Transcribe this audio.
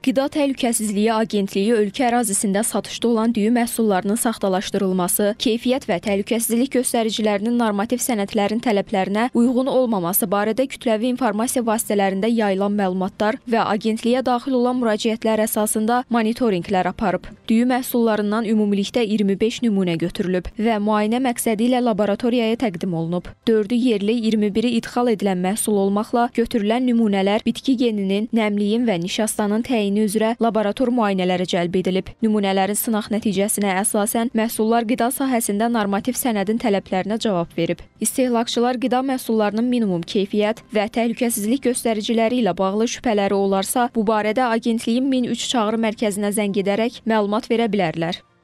Qida Təhlükəsizliyi Agentliyi ölkə ərazisində satışda olan düyü məhsullarının saxtalaşdırılması, keyfiyyət və təhlükəsizlik göstəricilərinin normativ sənədlərin tələblərinə uyğun olmaması barədə kütləvi informasiya vasitələrində yayılan məlumatlar və agentliyə daxil olan müraciətlər əsasında monitorinqlər aparıb. Düyü məhsullarından ümumilikdə 25 nümunə götürülüb və müayinə məqsədi ilə laboratoriyaya təqdim olunub. 4-ü yerli, 21-i idxal edilən məhsul olmaqla götürülən nümunələr bitki geninin, nəmliyin və nişastanın təyini üzrə laborator müayinələri cəlb edilib. Nümunələrin sınaq nəticəsinə əsasən məhsullar qida sahəsində normativ sənədin tələblərinə cavab verib. İstehlakçılar qida məhsullarının minimum keyfiyyət və təhlükəsizlik göstəriciləri ilə bağlı şübhələri olarsa, bu barədə agentliyin 1003 çağrı mərkəzinə zəng edərək məlumat verə bilərlər.